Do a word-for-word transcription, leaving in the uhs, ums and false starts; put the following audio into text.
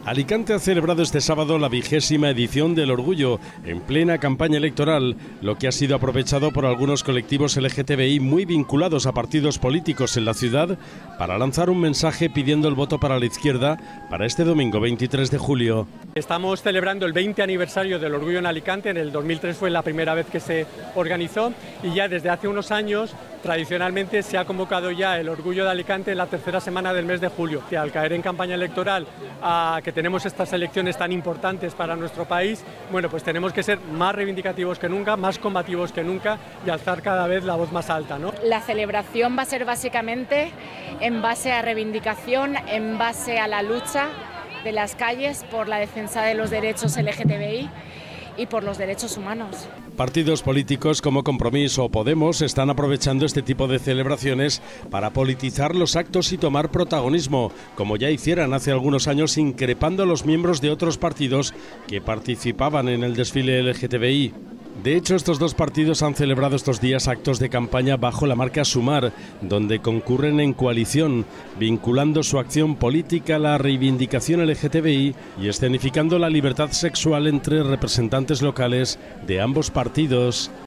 Alicante ha celebrado este sábado la vigésima edición del Orgullo, en plena campaña electoral, lo que ha sido aprovechado por algunos colectivos L G T B I muy vinculados a partidos políticos en la ciudad para lanzar un mensaje pidiendo el voto para la izquierda para este domingo veintitrés de julio. Estamos celebrando el veinte aniversario del Orgullo en Alicante. En el dos mil tres fue la primera vez que se organizó y ya desde hace unos años tradicionalmente se ha convocado ya el Orgullo de Alicante en la tercera semana del mes de julio. Que al caer en campaña electoral, a que tenemos estas elecciones tan importantes para nuestro país, bueno, pues tenemos que ser más reivindicativos que nunca, más combativos que nunca y alzar cada vez la voz más alta, ¿no? La celebración va a ser básicamente en base a reivindicación, en base a la lucha de las calles por la defensa de los derechos L G T B I y por los derechos humanos. Partidos políticos como Compromís o Podemos están aprovechando este tipo de celebraciones para politizar los actos y tomar protagonismo, como ya hicieran hace algunos años increpando a los miembros de otros partidos que participaban en el desfile L G T B I. De hecho, estos dos partidos han celebrado estos días actos de campaña bajo la marca Sumar, donde concurren en coalición, vinculando su acción política a la reivindicación L G T B I y escenificando la libertad sexual entre representantes locales de ambos partidos.